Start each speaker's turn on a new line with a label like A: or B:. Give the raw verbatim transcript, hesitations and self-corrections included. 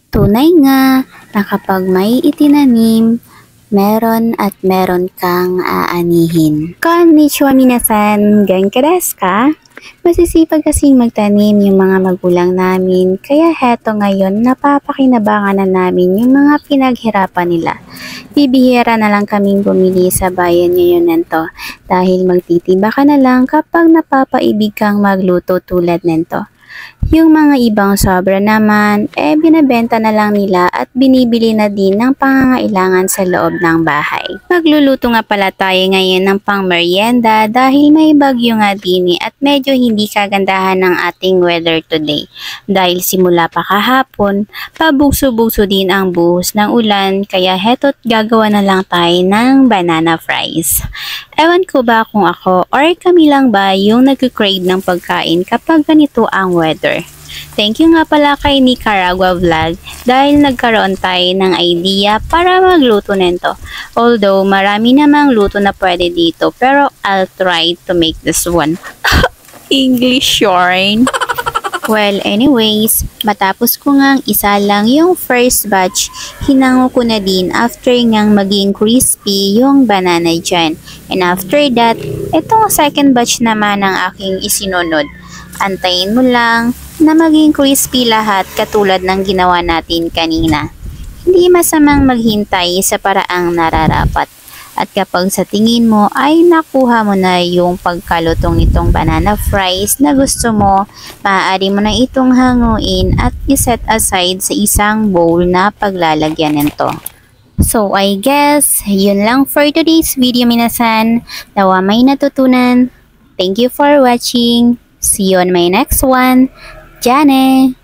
A: Tunay nga na kapag may itinanim, meron at meron kang aanihin. Konnichiwa minasan, genki desu ka? Masisipag kasing magtanim yung mga magulang namin, kaya heto ngayon napapakinabangan na namin yung mga pinaghirapan nila. Bibihira na lang kaming bumili sa bayan ngayon nito dahil magtitiba ka na lang kapag napapaibig kang magluto tulad nito. Yung mga ibang sobra naman, eh binabenta na lang nila at binibili na din ng pangangailangan sa loob ng bahay. Magluluto nga pala tayo ngayon ng pang merienda dahil may bagyo nga din at medyo hindi kagandahan ng ating weather today. Dahil simula pa kahapon, pabugso-bugso din ang buhos ng ulan kaya heto't gagawa na lang tayo ng banana fries. Ewan ko ba kung ako or kami lang ba yung nag-crave ng pagkain kapag ganito ang weather. Thank you nga pala kay Nicaragua Vlog dahil nagkaroon tayo ng idea para magluto nito. Although marami namang luto na pwede dito pero I'll try to make this one. English yarn. Well, anyways, matapos ko ngang isa lang yung first batch, hinango ko na din after ngang maging crispy yung banana dyan. And after that, itong second batch naman ang aking isinunod. Antayin mo lang na maging crispy lahat katulad ng ginawa natin kanina. Hindi masamang maghintay sa paraang nararapat. At kapag sa tingin mo ay nakuha mo na yung pagkalutong nitong banana fries na gusto mo, maaari mo na itong hanguin at iset aside sa isang bowl na paglalagyan nito. So I guess, yun lang for today's video minasan. Nawa may natutunan. Thank you for watching. See you on my next one. Jane!